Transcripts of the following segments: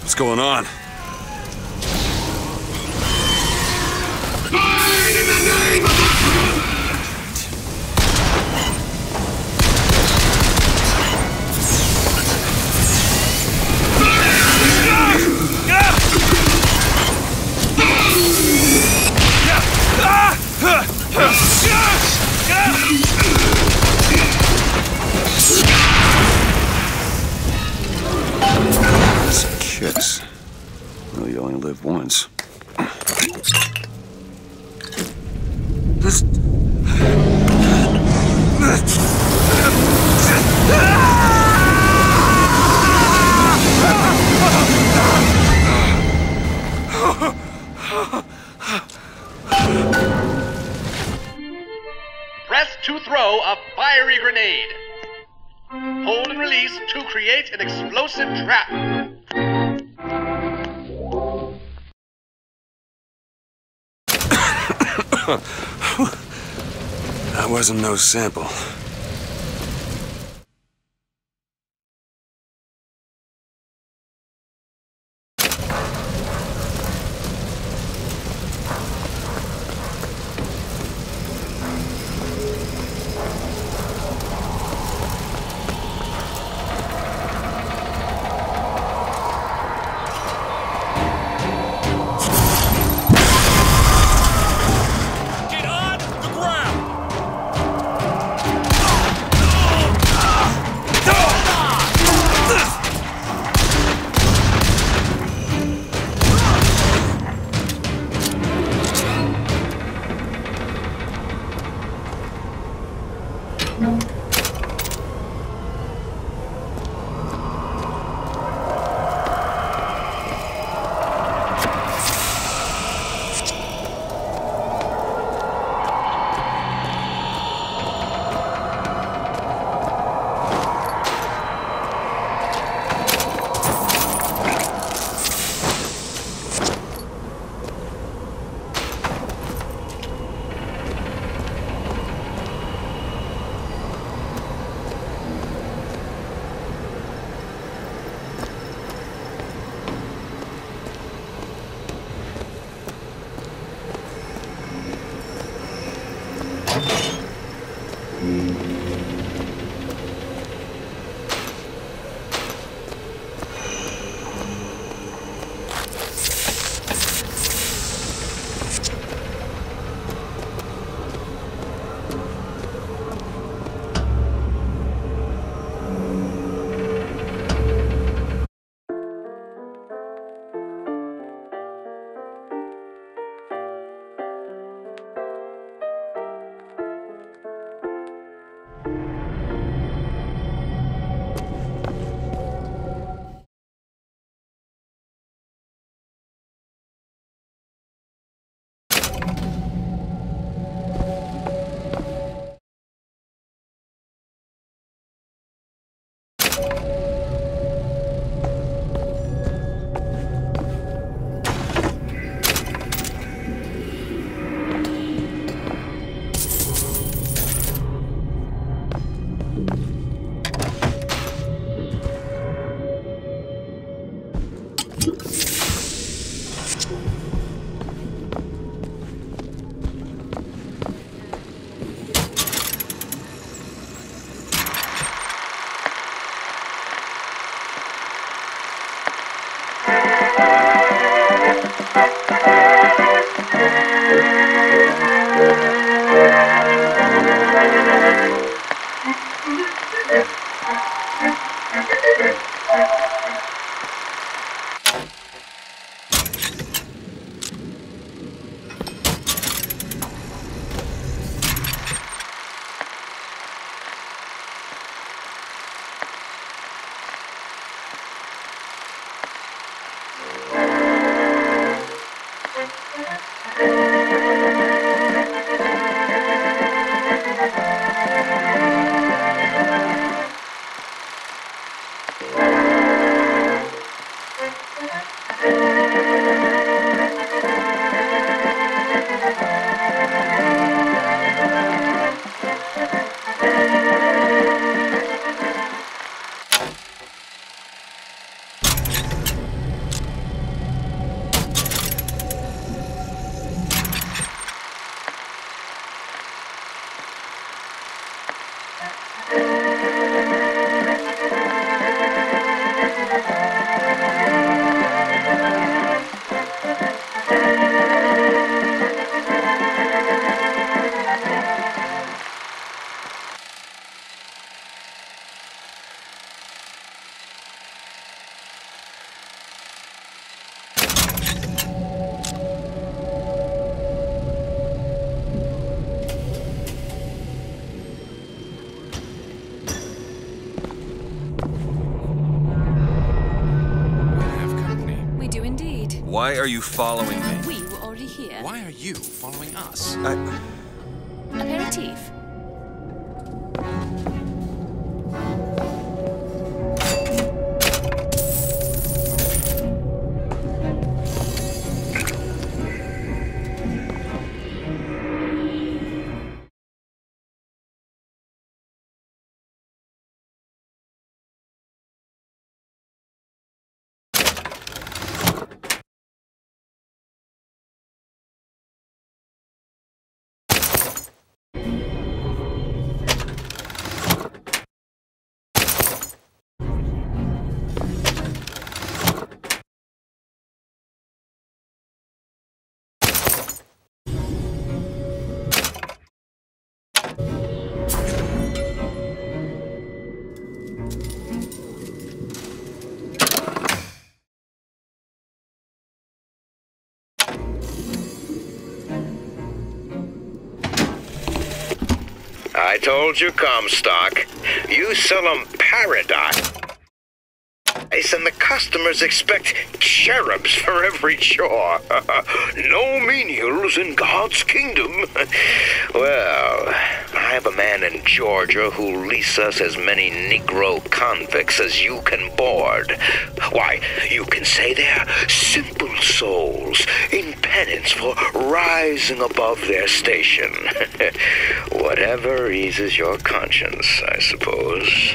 What's going on? Burn in the name of the Kicks. Well, you only live once. Press to throw a fiery grenade. Hold and release to create an explosive trap. That wasn't no sample. Why are you following me? We were already here. Why are you following us? Aperitif. I told you, Comstock. You sell them paradise, and the customers expect cherubs for every chore. No menials in God's kingdom. Well, I have a man in Georgia who'll lease us as many Negro convicts as you can board. Why, you can say they're simple souls in penance for rising above their station. Whatever eases your conscience, I suppose.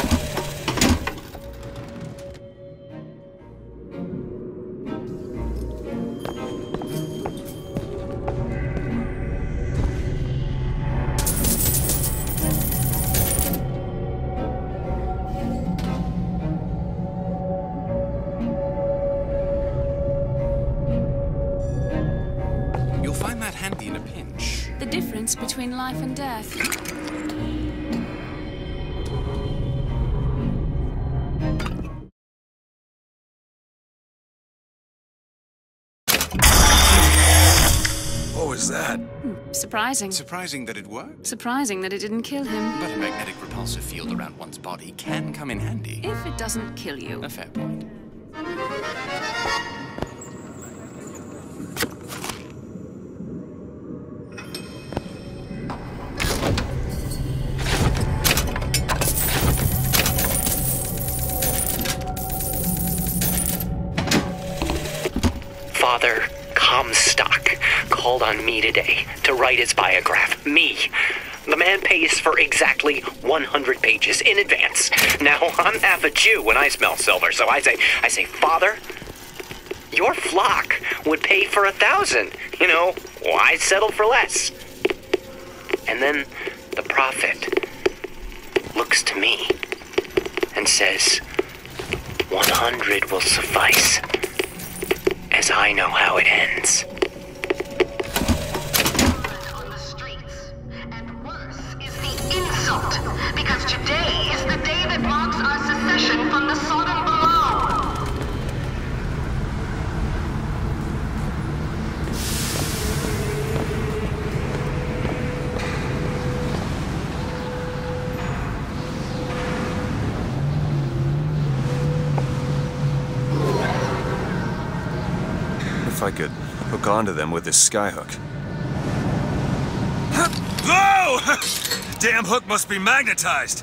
Between life and death. What was that? Surprising. Surprising that it worked. Surprising that it didn't kill him. But a magnetic repulsive field around one's body can come in handy. If it doesn't kill you. A fair point. Father Comstock called on me today to write his biograph. Me. The man pays for exactly 100 pages in advance. Now, I'm half a Jew when I smell silver, so I say, Father, your flock would pay for 1,000. You know, why settle for less? And then the prophet looks to me and says, 100 will suffice. As I know how it ends. On the streets, and worse is the insult, because today is the day that marks our secession from the Sodom below. If I could hook onto them with this skyhook. Whoa! Damn hook must be magnetized.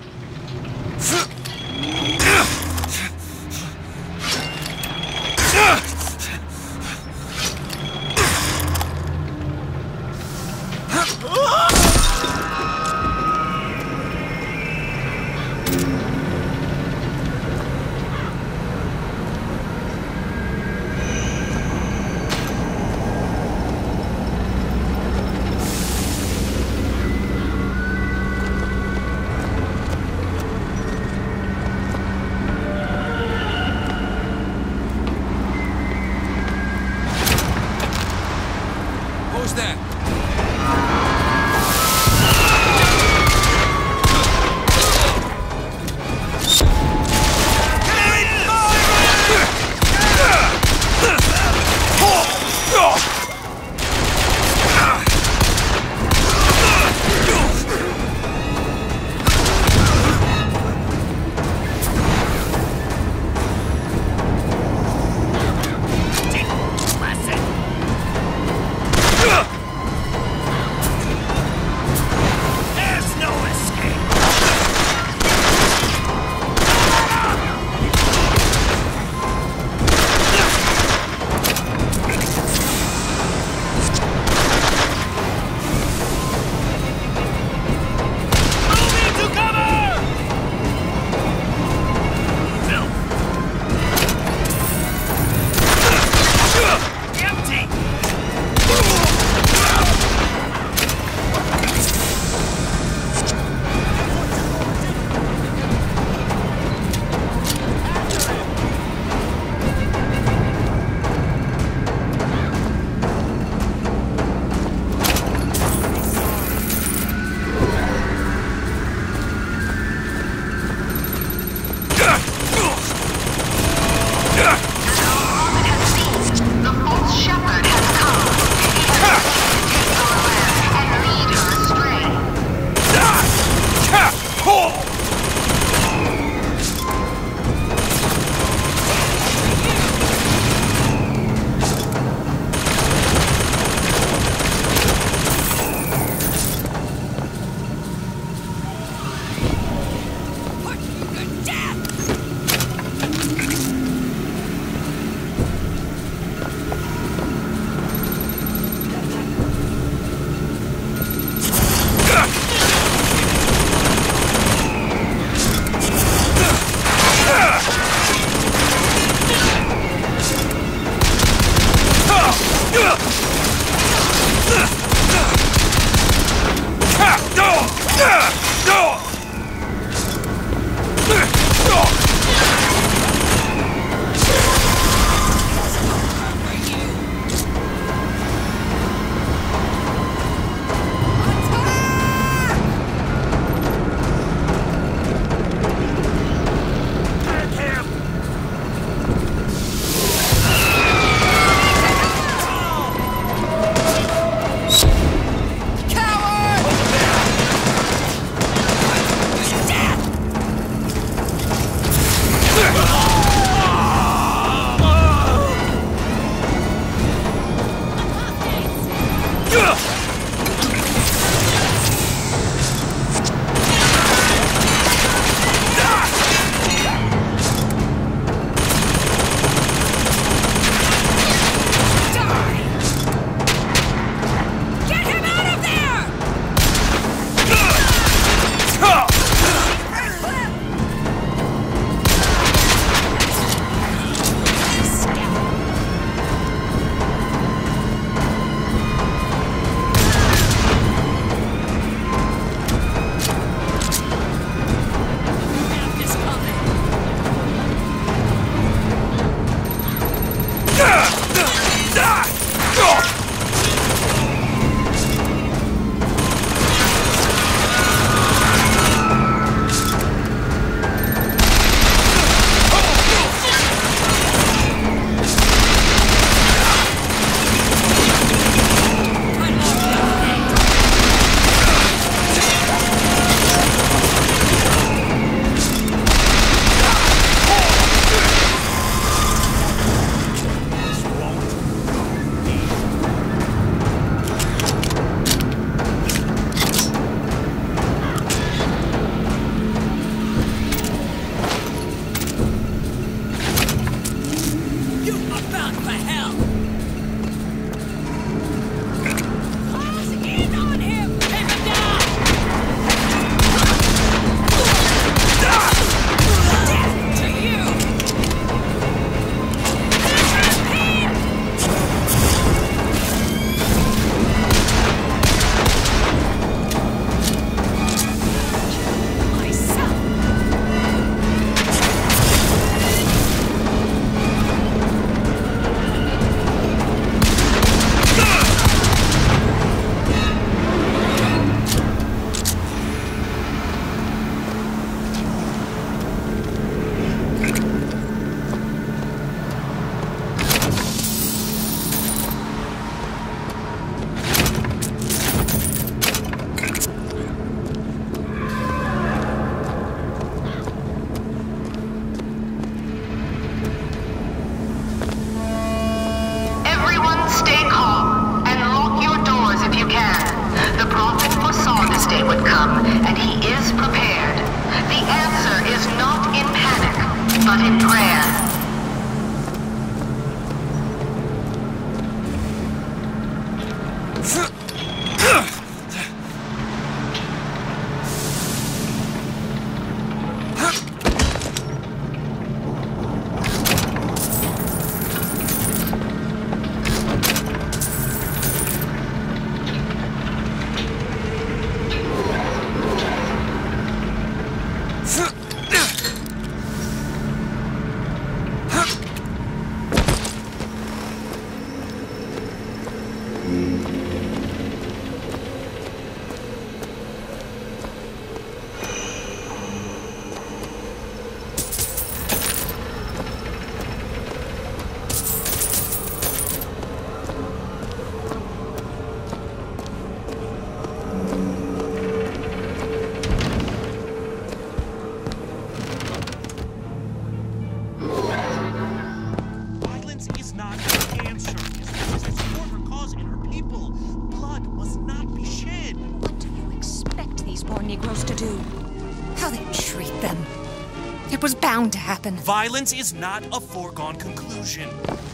It was bound to happen. Violence is not a foregone conclusion.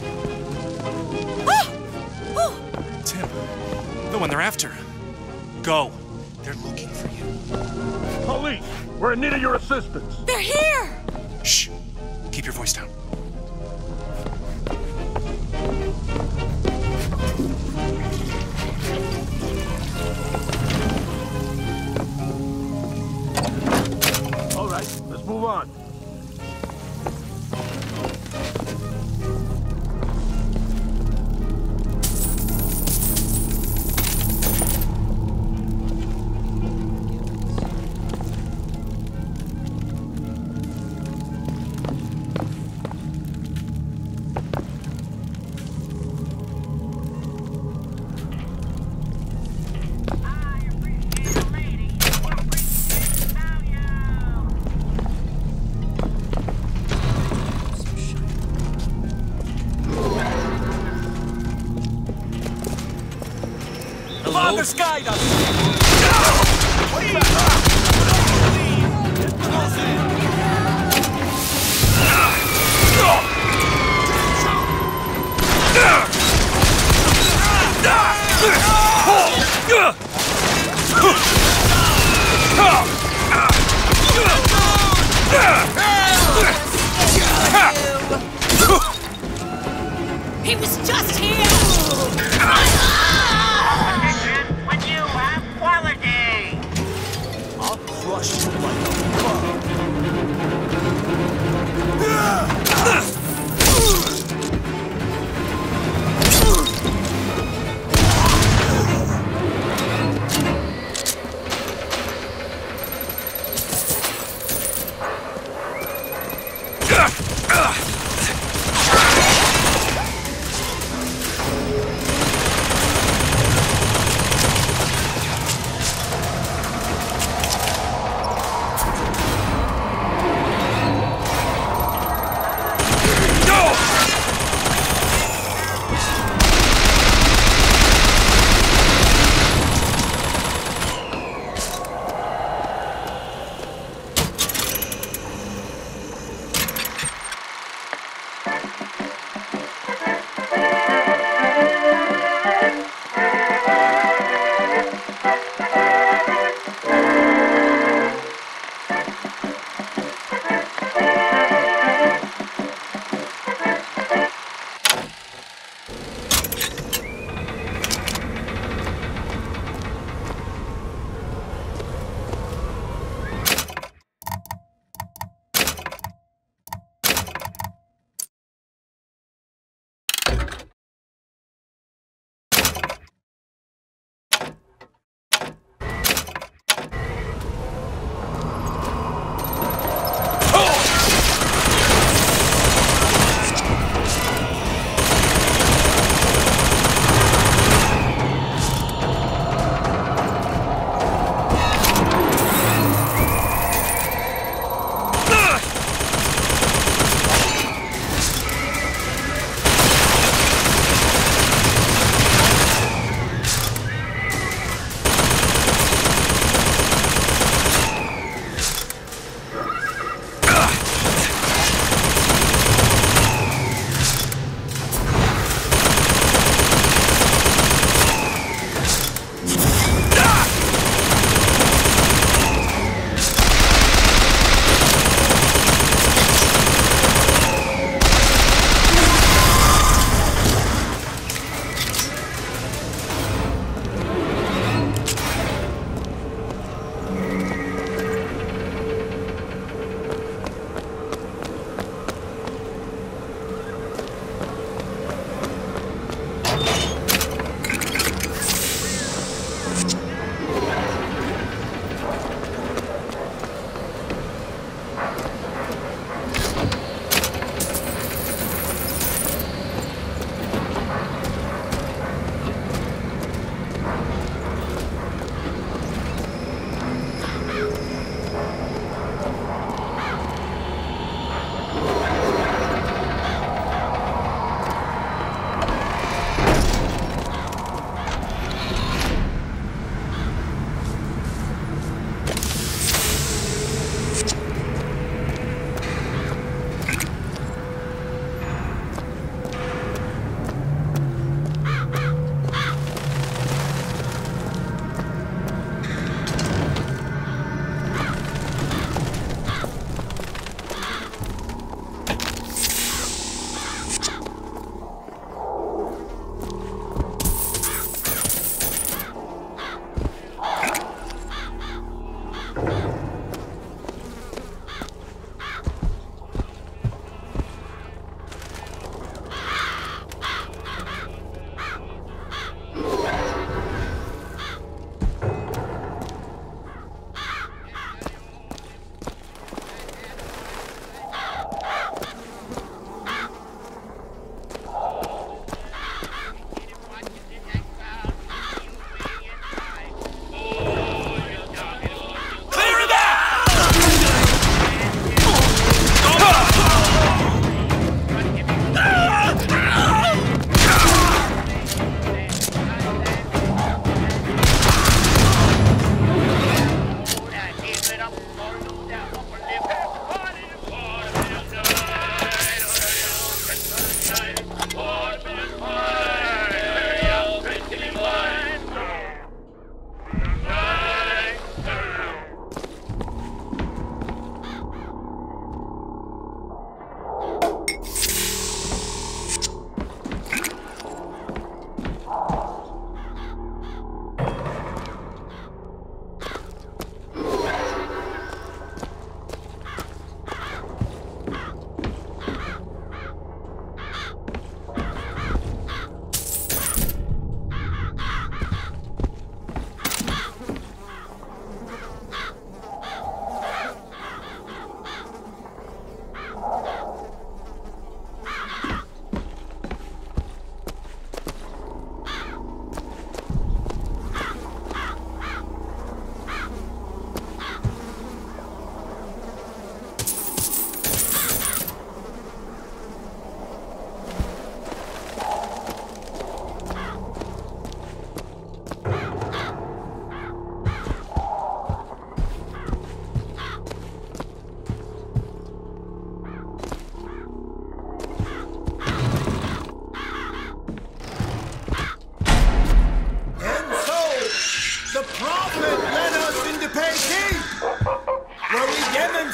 Tim, the one they're after. Go. They're looking for you. Police! We're in need of your assistance! They're here! Shh. Keep your voice down. Father's guide us! He was just here! Would you have quality? I'll crush you like a bug.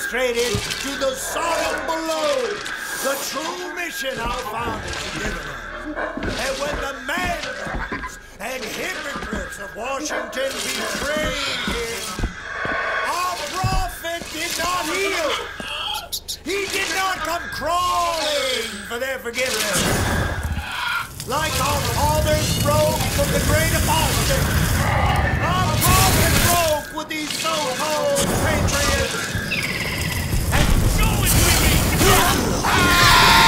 demonstrated to the Sodom below the true mission our founders have given us. And when the madmen and hypocrites of Washington betrayed him, our prophet did not heal. He did not come crawling for their forgiveness. Like our fathers broke from the great apostate, our prophet broke with these so-called patriots. And show it to me!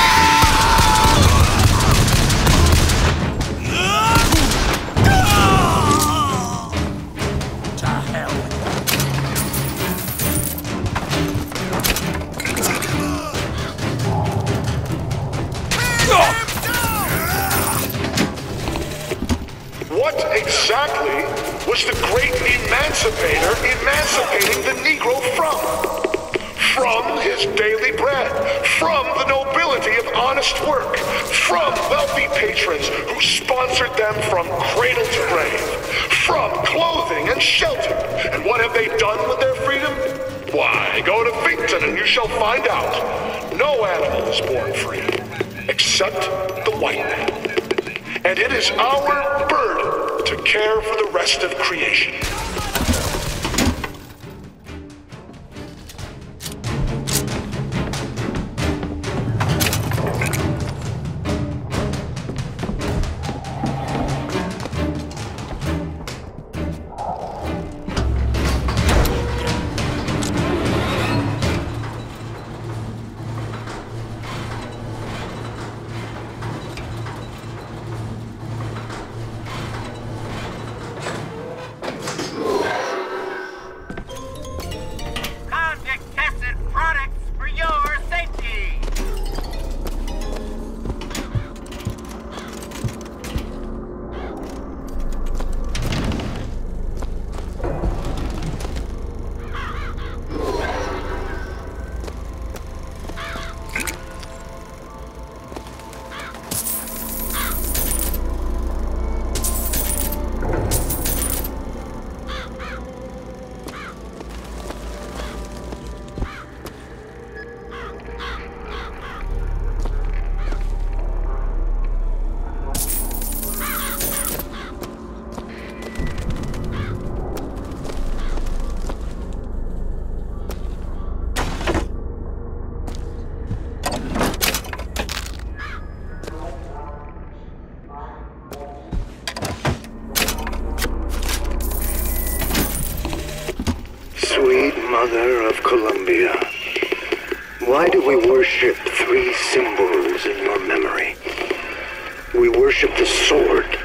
What exactly was the great emancipator emancipating the Negro from? From his daily bread, from the nobility of honest work, from wealthy patrons who sponsored them from cradle to grave, from clothing and shelter. And what have they done with their freedom? Why, go to Finkton and you shall find out. No animal is born free, except the white man. And it is our burden to care for the rest of creation. Mother of Columbia, why do we worship three symbols in your memory? We worship the sword,